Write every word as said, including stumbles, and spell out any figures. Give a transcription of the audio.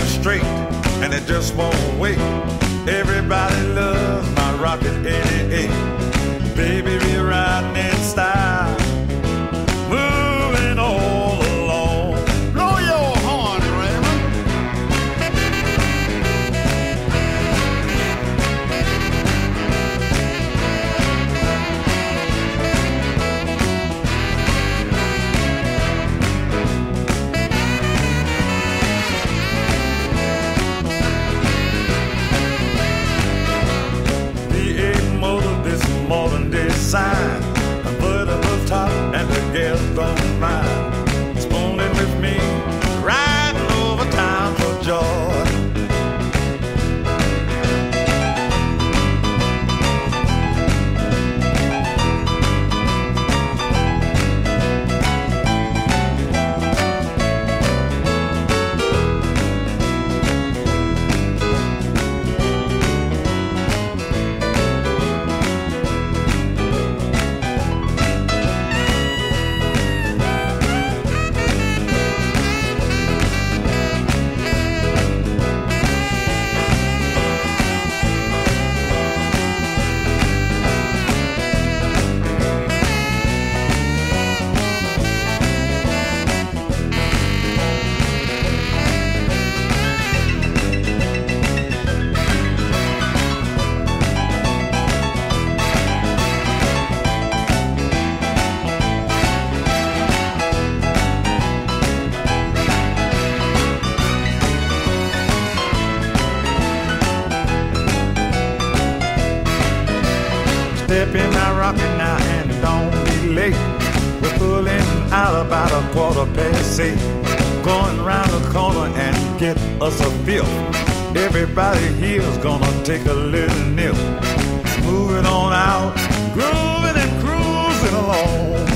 straight, and it just won't wait. Everybody loves my Rocket eighty-eight. Baby, we're riding in style, moving all along. Blow your horn, Raymond. Modern design, a vertical top, and the girls don't mind spooning with me, riding over town for joy. Step in my rocket now and don't be late. We're pulling out about a quarter past eight. Going around the corner and get us a fifth. Everybody here's gonna take a little nip. Moving on out, grooving and cruising along.